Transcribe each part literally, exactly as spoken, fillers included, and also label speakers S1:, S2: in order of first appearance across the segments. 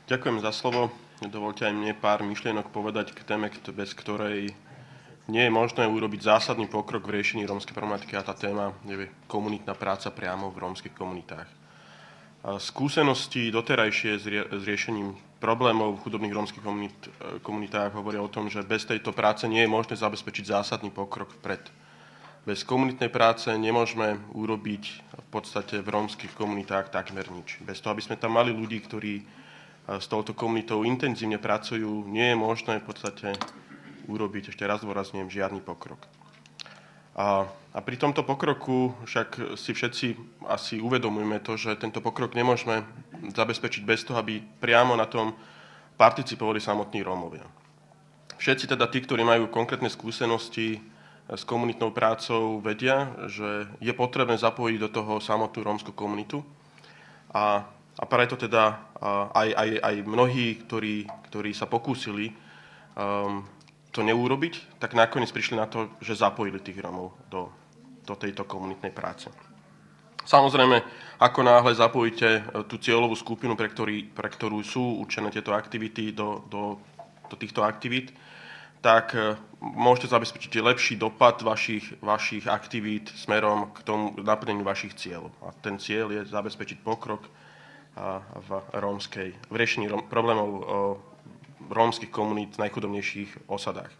S1: Ďakujem za slovo. Dovoľte aj mne pár myšlienok povedať k téme, bez ktorej nie je možné urobiť zásadný pokrok v riešení rómskej problematiky, a tá téma je komunitná práca priamo v rómskych komunitách. Skúsenosti doterajšie s, rie- s riešením problémov v chudobných rómskych komunit- komunitách hovoria o tom, že bez tejto práce nie je možné zabezpečiť zásadný pokrok vpred. Bez komunitnej práce nemôžeme urobiť v podstate v rómskych komunitách takmer nič. Bez toho, aby sme tam mali ľudí, ktorí s touto komunitou intenzívne pracujú, nie je možné v podstate urobiť, ešte raz dôrazňujem, žiadny pokrok. A, a pri tomto pokroku však si všetci asi uvedomujeme to, že tento pokrok nemôžeme zabezpečiť bez toho, aby priamo na tom participovali samotní Rómovia. Všetci teda tí, ktorí majú konkrétne skúsenosti s komunitnou prácou, vedia, že je potrebné zapojiť do toho samotnú rómsku komunitu. A, a preto teda aj, aj, aj mnohí, ktorí, ktorí sa pokúsili um, to neurobiť, tak nakoniec prišli na to, že zapojili tých Rómov do, do tejto komunitnej práce. Samozrejme, ako náhle zapojíte tú cieľovú skupinu, pre, ktorý, pre ktorú sú určené tieto aktivity do, do, do týchto aktivít, tak môžete zabezpečiť lepší dopad vašich, vašich aktivít smerom k tomu naplneniu vašich cieľov. A ten cieľ je zabezpečiť pokrok v, rómskej, v riešení róm, problémov rómskych komunít v najchudobnejších osadách.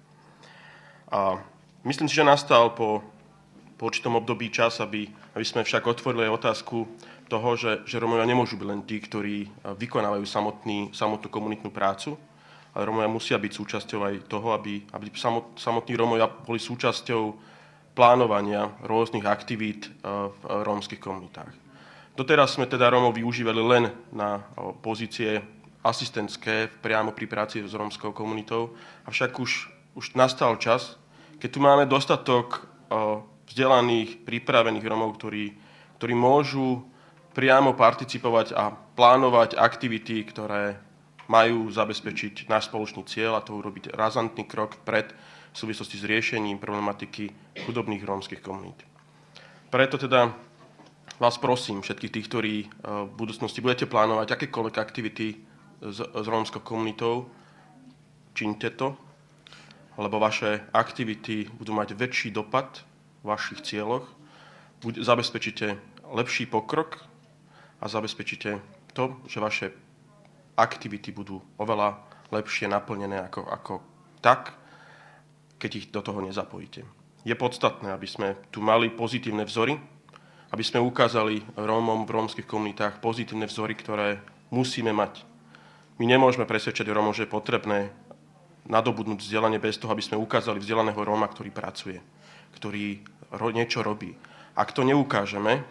S1: A myslím si, že nastal po, po určitom období čas, aby, aby sme však otvorili otázku toho, že, že Rómovia nemôžu byť len tí, ktorí vykonávajú samotný, samotnú komunitnú prácu, ale Rómovia musia byť súčasťou aj toho, aby, aby samotní Rómovia boli súčasťou plánovania rôznych aktivít v rómskych komunitách. Doteraz sme teda Rómov využívali len na pozície asistentské priamo pri práci s rómskou komunitou, avšak už, už nastal čas, keď tu máme dostatok vzdelaných, pripravených Rómov, ktorí, ktorí môžu priamo participovať a plánovať aktivity, ktoré majú zabezpečiť náš spoločný cieľ, a to urobiť razantný krok vpred v súvislosti s riešením problematiky chudobných rómskych komunít. Preto teda vás prosím, všetkých tých, ktorí v budúcnosti budete plánovať akékoľvek aktivity s, s rómskou komunitou, čiňte to, lebo vaše aktivity budú mať väčší dopad v vašich cieľoch, zabezpečíte lepší pokrok a zabezpečíte to, že vaše aktivity budú oveľa lepšie naplnené ako, ako tak, keď ich do toho nezapojíte. Je podstatné, aby sme tu mali pozitívne vzory, aby sme ukázali Rómom v rómskych komunitách pozitívne vzory, ktoré musíme mať. My nemôžeme presvedčať Rómov, že je potrebné nadobudnúť vzdelanie bez toho, aby sme ukázali vzdelaného Róma, ktorý pracuje, ktorý niečo robí. Ak to neukážeme,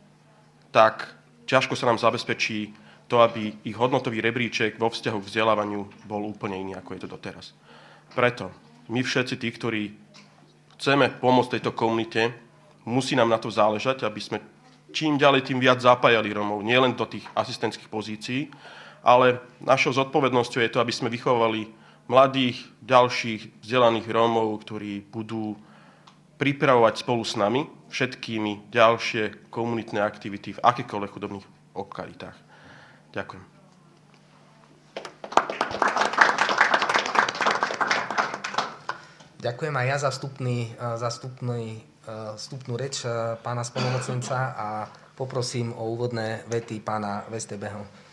S1: tak ťažko sa nám zabezpečí to, aby ich hodnotový rebríček vo vzťahu k vzdelávaniu bol úplne iný, ako je to doteraz. Preto my všetci tí, ktorí chceme pomôcť tejto komunite, musí nám na to záležať, aby sme čím ďalej, tým viac zapájali Rómov, nielen do tých asistentských pozícií, ale našou zodpovednosťou je to, aby sme vychovali mladých, ďalších vzdelaných Rómov, ktorí budú pripravovať spolu s nami všetkými ďalšie komunitné aktivity v akýchkoľvek chudobných lokalitách. Ďakujem.
S2: Ďakujem aj ja za vstupný, za vstupný, vstupnú reč pána splnomocnenca a poprosím o úvodné vety pána Vestebeho.